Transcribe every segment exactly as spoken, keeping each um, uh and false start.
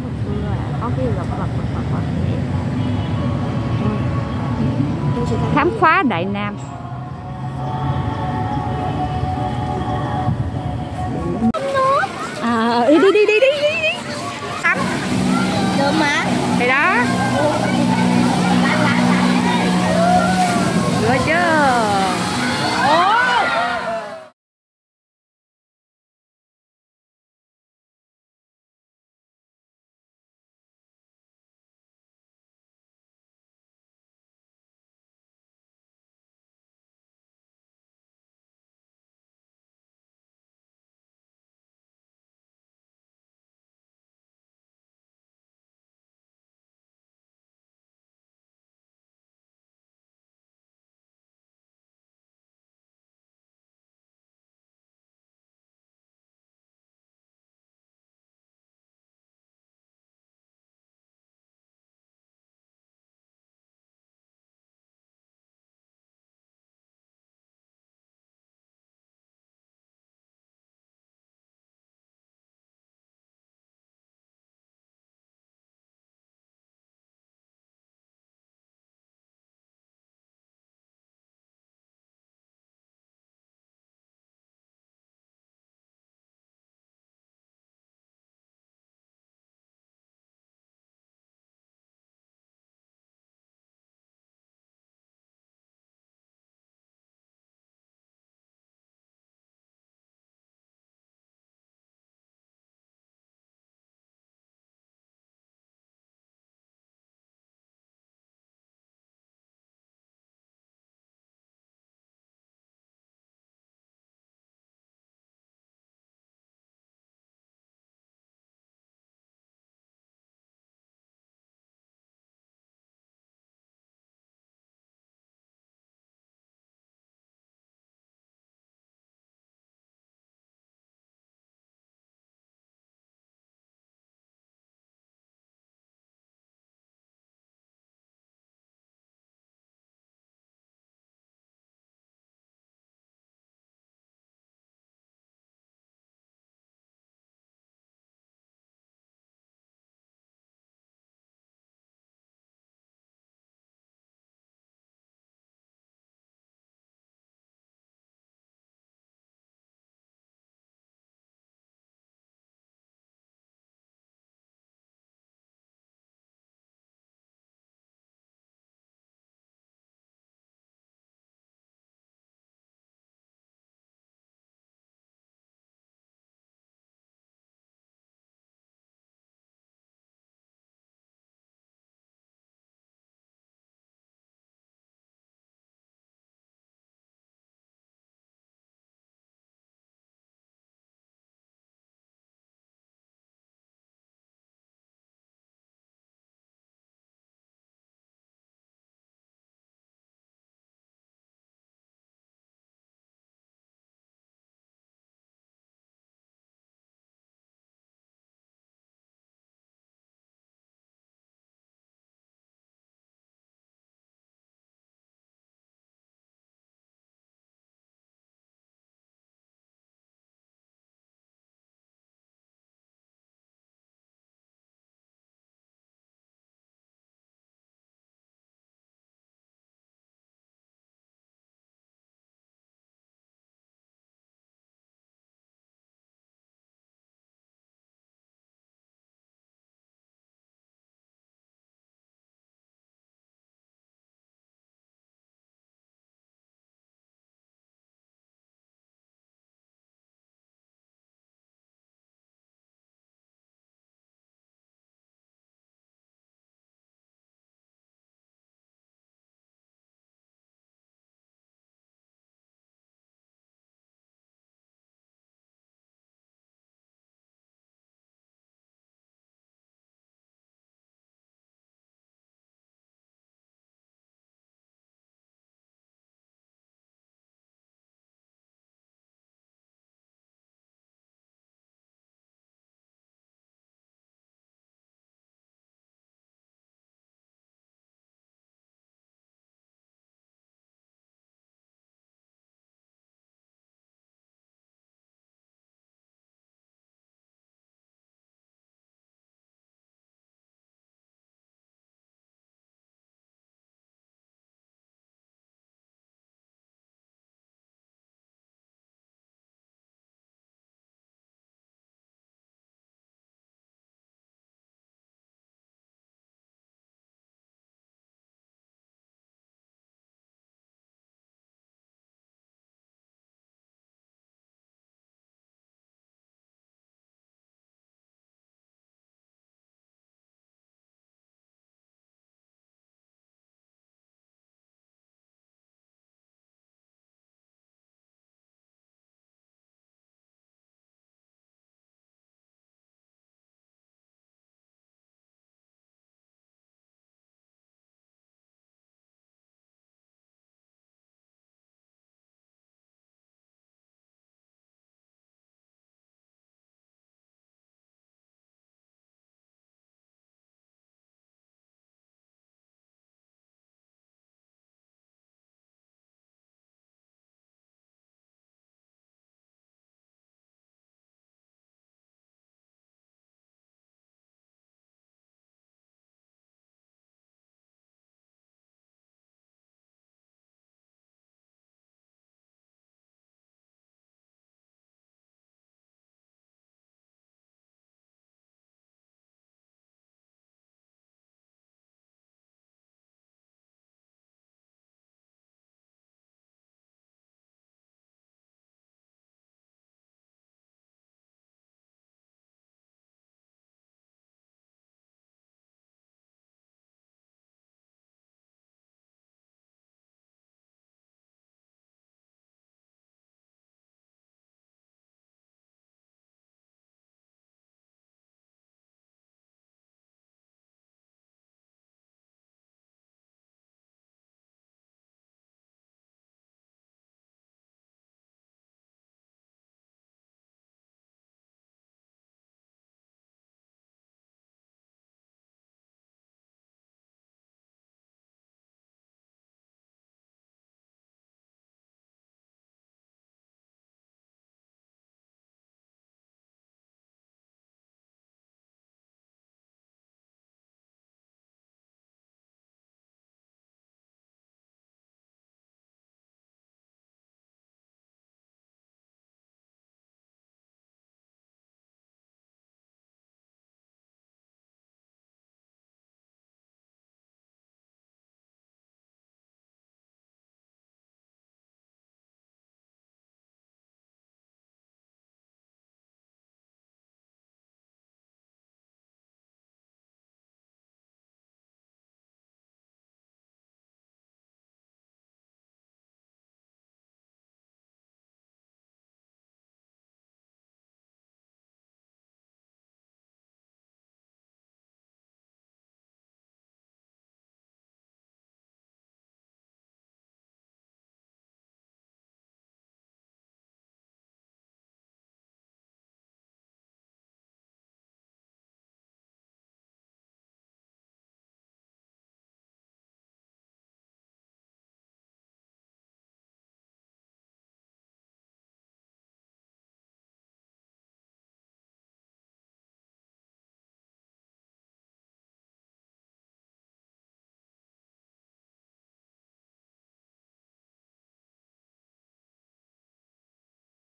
Hồi xưa là có cái vật vật vật vật vật vậy. Tôi sẽ Khám phá Đại Nam. À, đi đi đi đi đi đi. Tắm. được mà. Thì đó. Được chưa?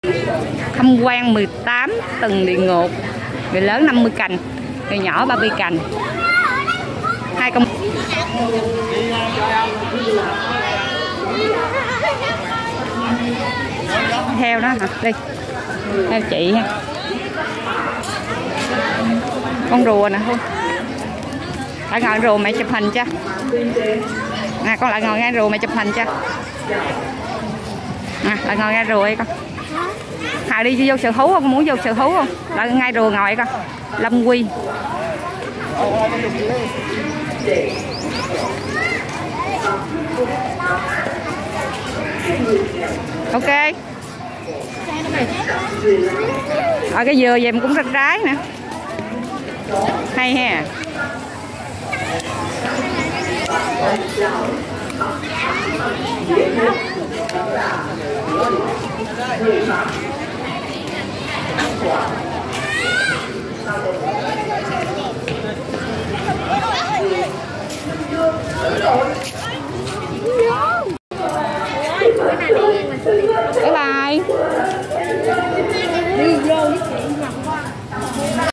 Tham quan mười tám tầng địa ngục. Người lớn năm mươi cành, người nhỏ ba mươi cành. Hai công theo đó hả? Đi theo chị ha. Con rùa nè Hương. Lại ngồi rùa mẹ chụp hình cho. Nè con lại ngồi ngay rùa mẹ chụp hình cho. Nè lại ngồi ngay rùa đi con. Hà đi vô sở thú không? Con muốn vô sở thú không? Lại ngay rùa ngồi con. Lâm Quy. Ok. Ở cái dừa về cũng rất trái nè. Hay ha. Bye bye. Đi vô với chị nhập qua.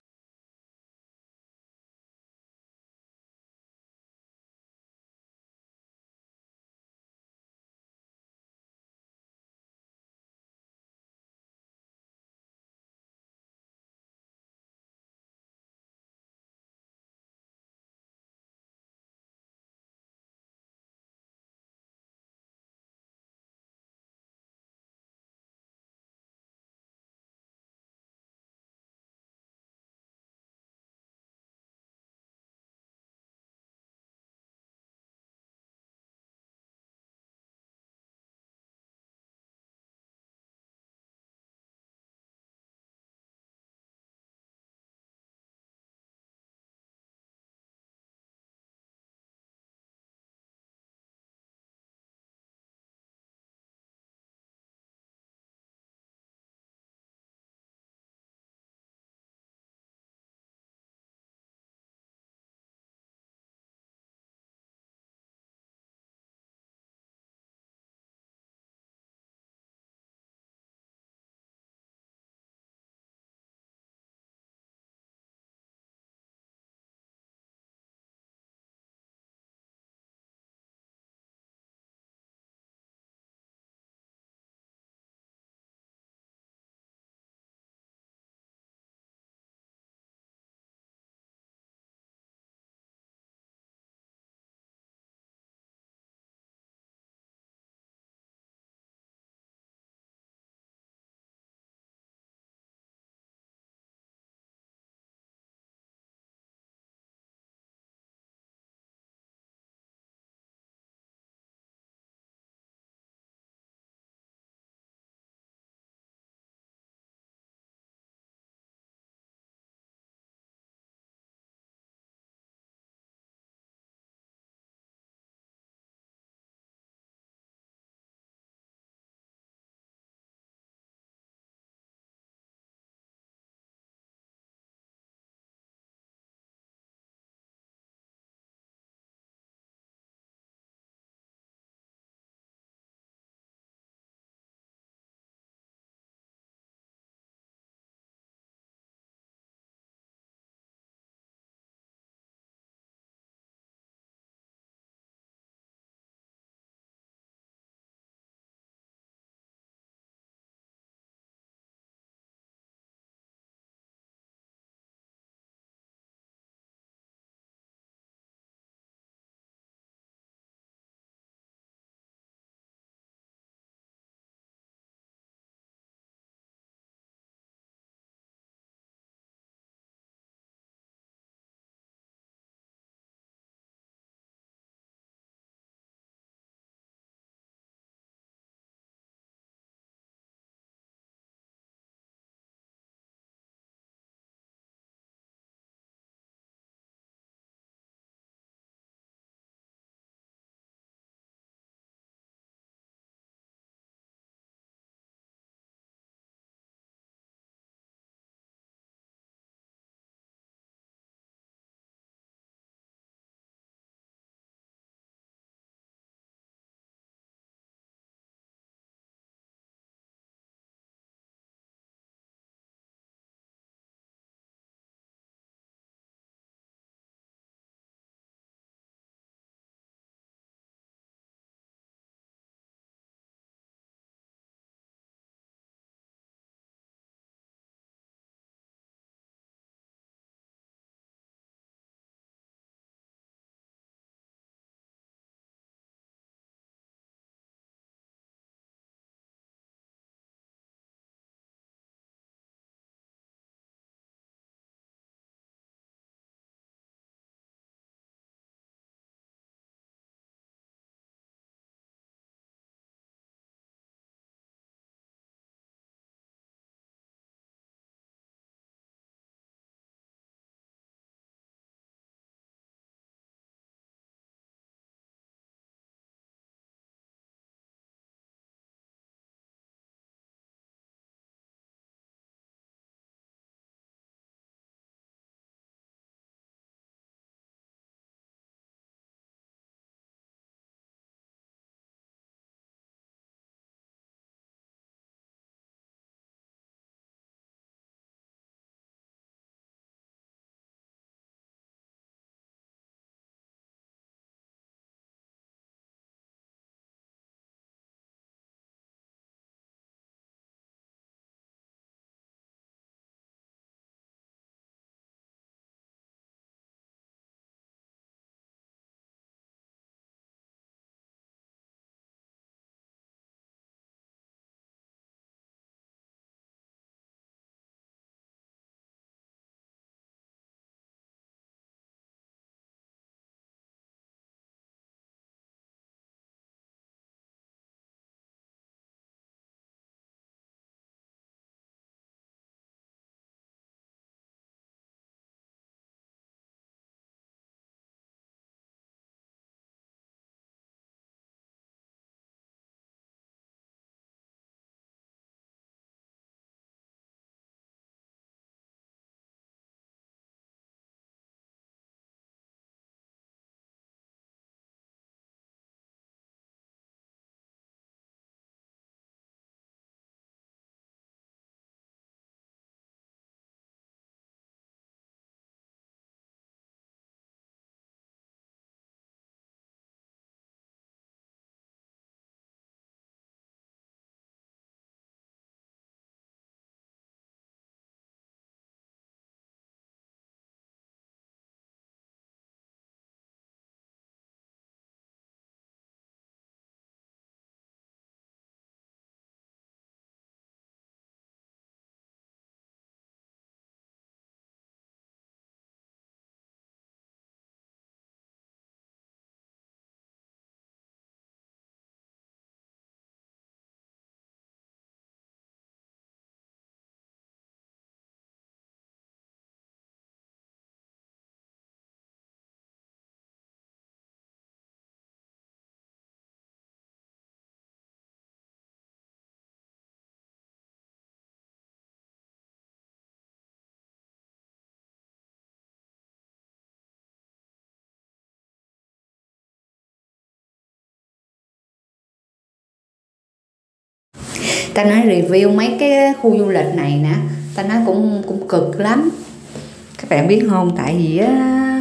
Ta nói review mấy cái khu du lịch này nè, ta nói cũng cũng cực lắm. Các bạn biết không, tại vì á,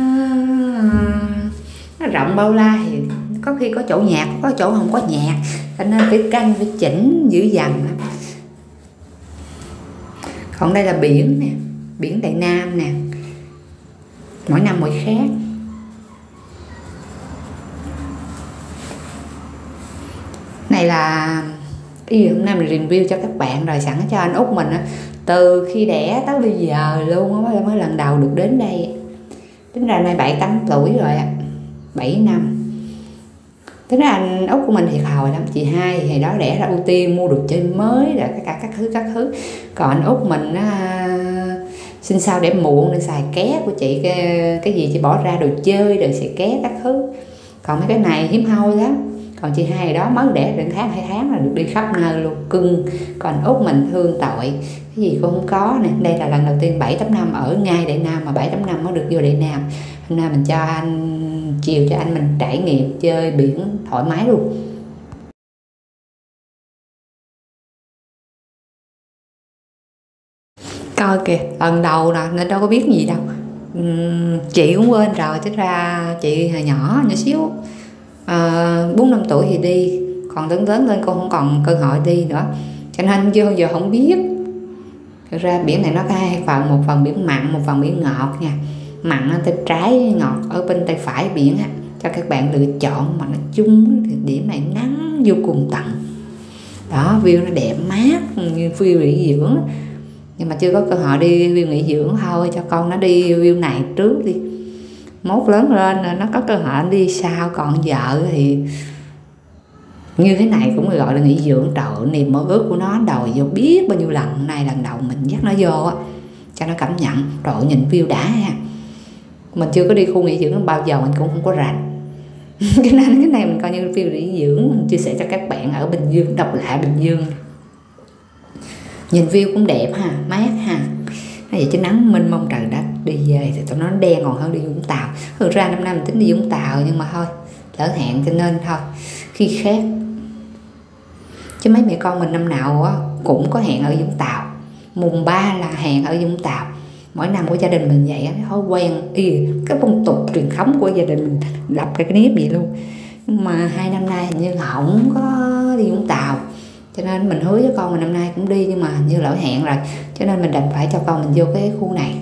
nó rộng bao la thì có khi có chỗ nhạc, có chỗ không có nhạc, cho nên phải canh, phải chỉnh dữ dằn. Còn đây là biển nè, biển Đại Nam nè, mỗi năm mỗi khác. Này là ý hôm nay mình review cho các bạn rồi, sẵn cho anh út mình á, từ khi đẻ tới bây giờ luôn á, mới lần đầu được đến đây. Tính ra nay bảy tám tuổi rồi á, bảy năm. Tính ra anh út của mình thì hồi lắm, chị hai thì đó đẻ ra ưu tiên mua đồ chơi mới rồi tất cả các thứ các thứ. Còn anh út mình á, sinh sau để muộn nên xài ké của chị, cái, cái gì chị bỏ ra đồ chơi rồi xài ké các thứ. Còn mấy cái này hiếm hoi lắm. Còn chị hai đó mới đẻ được tháng hai tháng là được đi khắp nơi luôn, cưng. Còn út mình thương tội, cái gì cũng không có nè. Đây là lần đầu tiên bảy tám năm ở ngay Đại Nam, mà bảy tám năm mới được vô Đại Nam. Hôm nay mình cho anh, chiều cho anh mình trải nghiệm chơi biển thoải mái luôn. Coi kìa, lần đầu nè nên đâu có biết gì đâu. uhm, chị cũng quên rồi, chứ ra chị hồi nhỏ nhỏ xíu, bốn năm tuổi thì đi, còn lớn lớn lên con không còn cơ hội đi nữa, cho nên vô giờ không biết. Thực ra biển này nó có hai phần, một phần biển mặn, một phần biển ngọt nha. Mặn ở tay trái, ngọt ở bên tay phải biển á, cho các bạn lựa chọn. Mà nó chung thì điểm này nắng vô cùng tận đó, view nó đẹp mát như view nghỉ dưỡng. Nhưng mà chưa có cơ hội đi view nghỉ dưỡng thôi, cho con nó đi view này trước đi, mốt lớn lên nó có cơ hội đi sau. Còn vợ thì như thế này cũng gọi là nghỉ dưỡng. Trời, niềm mơ ước của nó đòi vô biết bao nhiêu lần. Nay lần đầu mình dắt nó vô á, cho nó cảm nhận. Trời, nhìn view đã ha. Mình chưa có đi khu nghỉ dưỡng bao giờ, mình cũng không có rành. Cho nên cái này mình coi như view nghỉ dưỡng, mình chia sẻ cho các bạn ở Bình Dương, độc lạ Bình Dương. Nhìn view cũng đẹp ha, mát ha. Nói vậy chứ nắng mênh mông trời đất, đi về thì tụi nó đen còn hơn đi Vũng Tàu. Thực ra năm nay mình tính đi Vũng Tàu, nhưng mà thôi, lỡ hẹn cho nên thôi, khi khác. Chứ mấy mẹ con mình năm nào á cũng có hẹn ở Vũng Tàu. Mùng ba là hẹn ở Vũng Tàu. Mỗi năm của gia đình mình vậy á, thói quen y cái phong tục truyền thống của gia đình mình, lập cái nếp vậy luôn. Nhưng mà hai năm nay hình như không có đi Vũng Tàu, cho nên mình hứa với con mình năm nay cũng đi, nhưng mà như lỡ hẹn rồi, cho nên mình đành phải cho con mình vô cái khu này.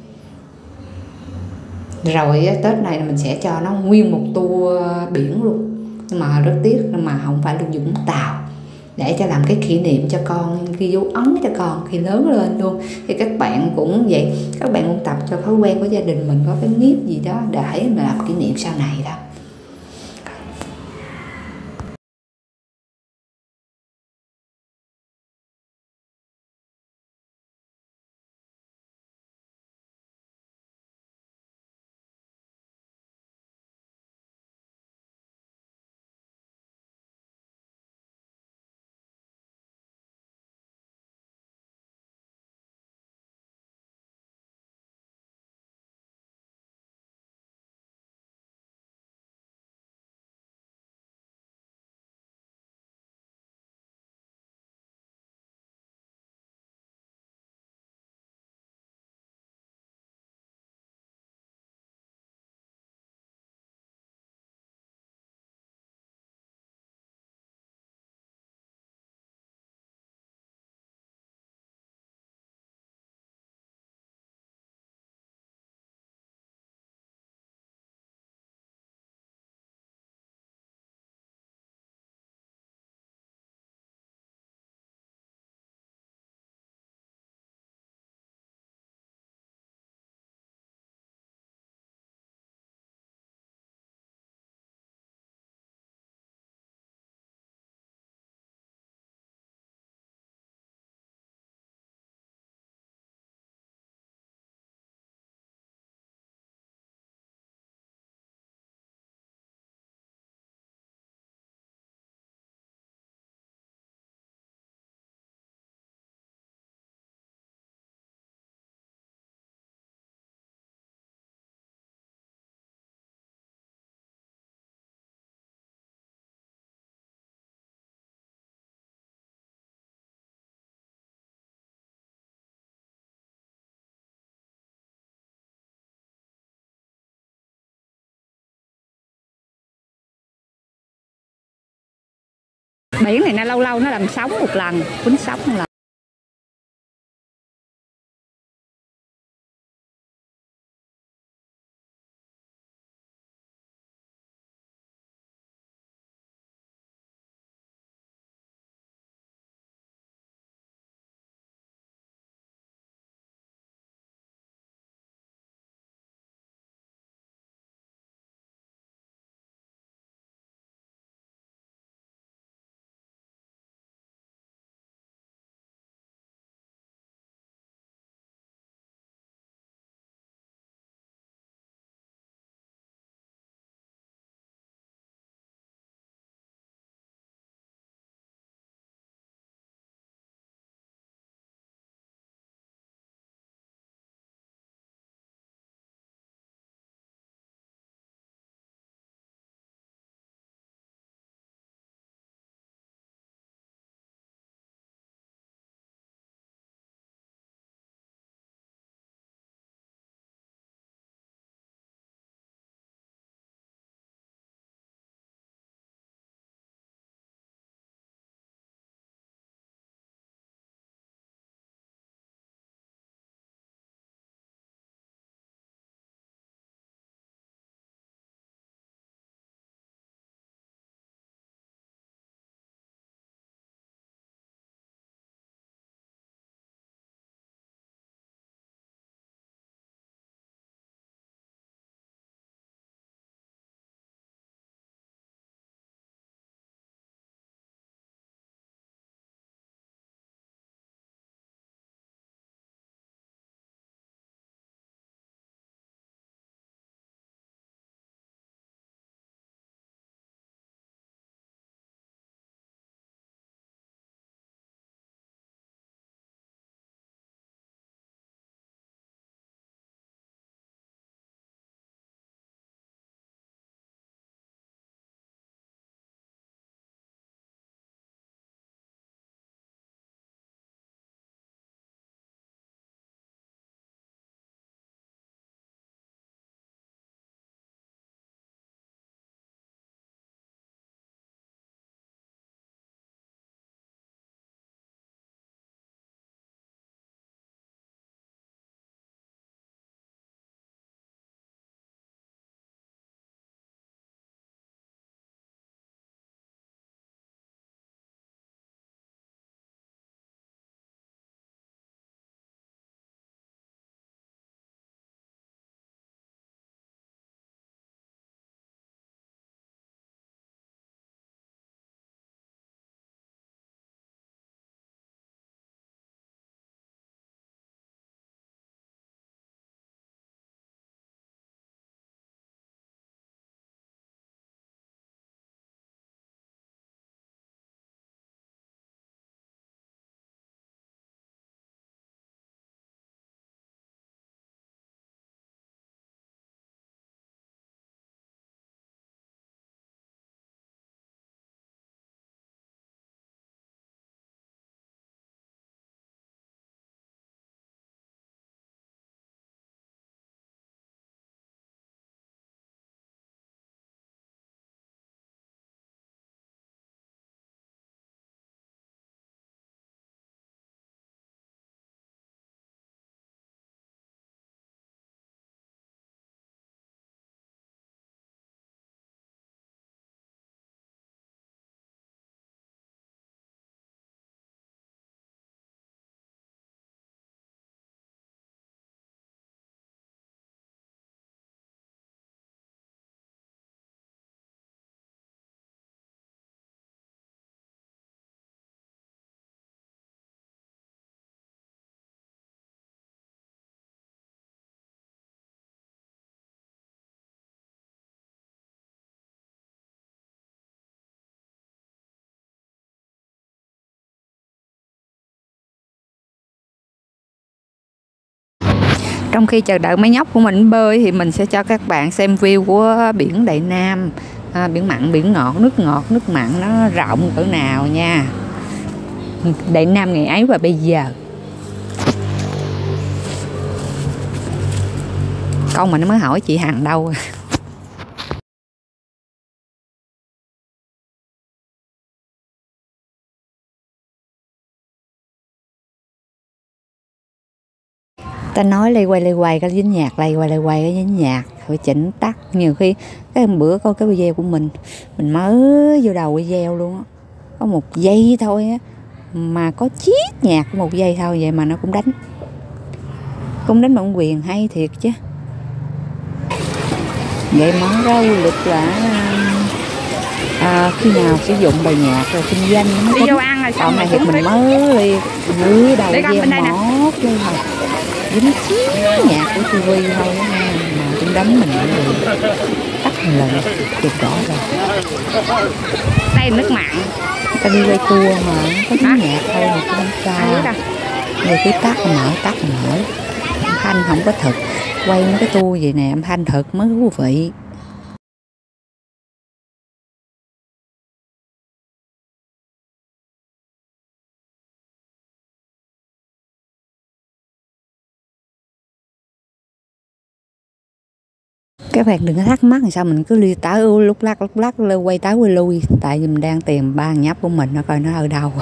Rồi Tết này mình sẽ cho nó nguyên một tour biển luôn, nhưng mà rất tiếc mà không phải được Vũng Tàu, để cho làm cái kỷ niệm cho con, ghi dấu ấn cho con khi lớn lên luôn. Thì các bạn cũng vậy, các bạn cũng tập cho thói quen của gia đình mình có cái nếp gì đó để mà làm kỷ niệm sau này đó. Biển này nó lâu lâu nó làm sóng một lần, quýnh sóng một lần. Trong khi chờ đợi mấy nhóc của mình bơi thì mình sẽ cho các bạn xem view của biển Đại Nam. À, biển mặn, biển ngọt, nước ngọt, nước mặn nó rộng cỡ nào nha. Đại Nam ngày ấy và bây giờ. Con mình nó mới hỏi chị Hằng đâu. Ta nói lay quay lay quay cái dính nhạc, lay quay lay quay cái dính nhạc, phải chỉnh tắt. Nhiều khi cái bữa coi cái video của mình mình mới vô đầu video luôn á, có một giây thôi á mà có chiết nhạc một giây thôi vậy mà nó cũng đánh cũng đánh bản quyền hay thiệt chứ. Vậy món rau lịch là à, khi nào sử dụng bài nhạc rồi kinh doanh nó đi vô ăn rồi xong còn này rồi thì cũng mình biết. mới đi dưới đầu Để con bên đây nè. mót lên thôi dính chiếc nhạc của tivi thôi đó nha, mà cũng đấm mình rồi tắt một lần chụp rõ rồi. Đây là nước mặn. Ta đi quay tour mà có tiếng nhạc thôi mà cũng không Ăn sao. biết Người cứ tắt mở tắt mở, âm thanh không có thực. Quay mấy cái tour vậy nè, âm thanh thực mới thú vị. Các bạn đừng có thắc mắc làm sao mình cứ đi tới lúc lắc lúc lắc quay tới quay lui, tại vì mình đang tìm ba nhóc của mình, nó coi nó ở đâu.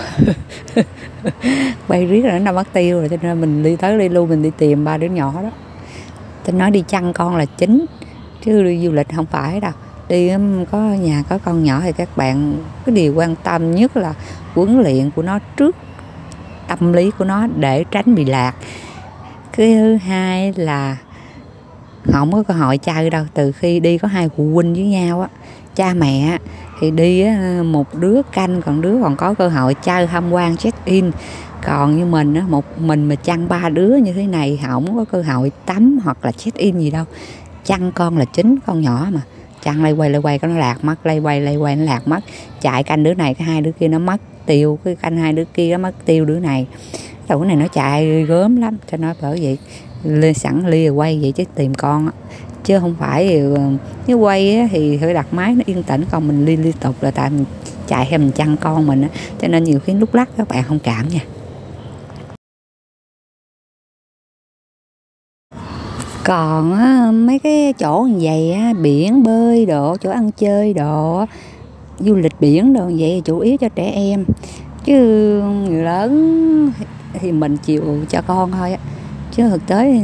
Quay riết rồi nó mất tiêu rồi, cho nên mình đi tới đi lui mình đi tìm ba đứa nhỏ đó. Tôi nói đi chăn con là chính chứ đi du lịch không phải đâu. Đi có nhà có con nhỏ thì các bạn cái điều quan tâm nhất là huấn luyện của nó trước, tâm lý của nó để tránh bị lạc. Cái thứ hai là không có cơ hội chơi đâu. Từ khi đi có hai phụ huynh với nhau á, cha mẹ thì đi á, một đứa canh còn đứa còn có cơ hội chơi tham quan check in. Còn như mình á, một mình mà chăn ba đứa như thế này không có cơ hội tắm hoặc là check in gì đâu. Chăn con là chính, con nhỏ mà chăn lay quay lay quay có nó lạc mất, lay quay lay quay nó lạc mất, chạy canh đứa này cái hai đứa kia nó mất tiêu, cái canh hai đứa kia nó mất tiêu đứa này. Tụi này nó chạy gớm lắm, cho nó bởi vậy lên sẵn lia quay vậy chứ tìm con á, chứ không phải nếu quay á, thì phải đặt máy nó yên tĩnh, còn mình liên liên tục là tại mình chạy hay mình chăn con mình á, cho nên nhiều khi lúc lắc các bạn không cảm nha. Còn á, mấy cái chỗ như vậy á, biển bơi đồ, chỗ ăn chơi đồ, du lịch biển đồ vậy chủ yếu cho trẻ em, chứ người lớn thì mình chịu cho con thôi á, chứ thực tế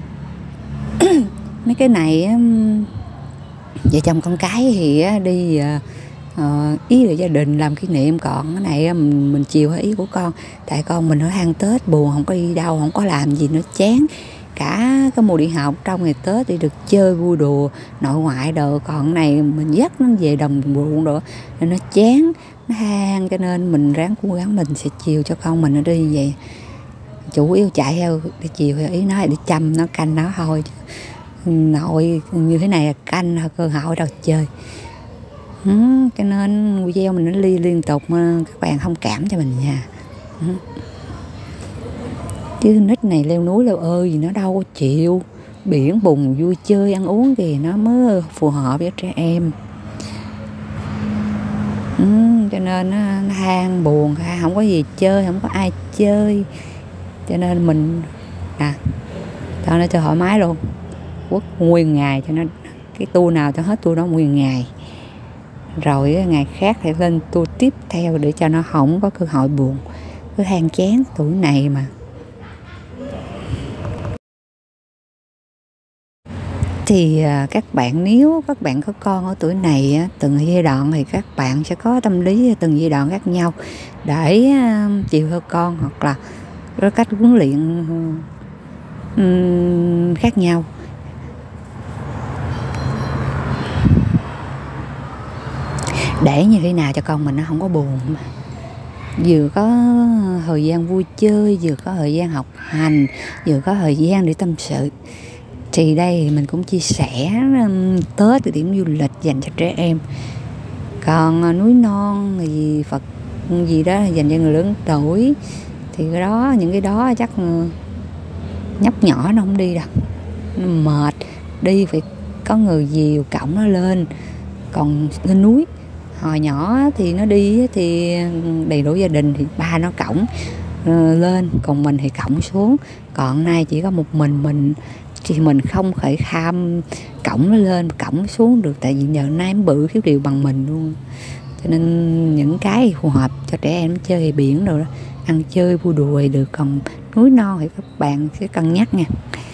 mấy cái này á, vợ chồng con cái thì á, đi uh, ý là gia đình làm kỷ niệm, còn cái này mình, mình chiều ý của con, tại con mình ở hang Tết buồn không có đi đâu, không có làm gì nữa chán. Cả cái mùa đi học trong ngày Tết thì được chơi vui đùa nội ngoại đồ, còn cái này mình dắt nó về đồng ruộng đồ nên nó chán, nó hang, cho nên mình ráng cố gắng mình sẽ chiều cho con mình nó đi như vậy, chủ yếu chạy theo để chiều theo ý nó để chăm nó canh nó thôi. Nội như thế này canh cơ hội đâu chơi. Ừ, cho nên video mình nó li liên tục mà các bạn thông cảm cho mình nha. Ừ. Chứ nít này leo núi leo ơi gì nó đâu có chịu, biển bùn vui chơi ăn uống thì nó mới phù hợp với trẻ em. Ừ, cho nên nó than buồn, không có gì chơi, không có ai chơi, cho nên mình à tao nó cho thoải mái luôn, quất nguyên ngày cho nó cái tour nào cho hết tour đó nguyên ngày, rồi ngày khác thì lên tour tiếp theo để cho nó không có cơ hội buồn, cứ than chán tuổi này mà. Thì các bạn nếu các bạn có con ở tuổi này từng giai đoạn thì các bạn sẽ có tâm lý từng giai đoạn khác nhau để chiều theo con, hoặc là có cách huấn luyện um, khác nhau. Để như thế nào cho con mình nó không có buồn, mà vừa có thời gian vui chơi, vừa có thời gian học hành, vừa có thời gian để tâm sự. Thì đây mình cũng chia sẻ um, Tết cái điểm du lịch dành cho trẻ em. Còn uh, núi non gì Phật gì đó dành cho người lớn tuổi thì cái đó những cái đó chắc uh, nhóc nhỏ nó không đi đâu, nó mệt, đi phải có người dìu cõng nó lên. Còn lên núi hồi nhỏ thì nó đi thì đầy đủ gia đình thì ba nó cõng uh, lên, còn mình thì cõng xuống. Còn nay chỉ có một mình mình thì mình không thể kham cõng nó lên cõng xuống được, tại vì giờ nay nó bự khiếu điều bằng mình luôn. cho nên những cái phù hợp cho trẻ em chơi thì biển rồi đó, ăn chơi vui đùa được, còn núi non thì các bạn sẽ cân nhắc nha.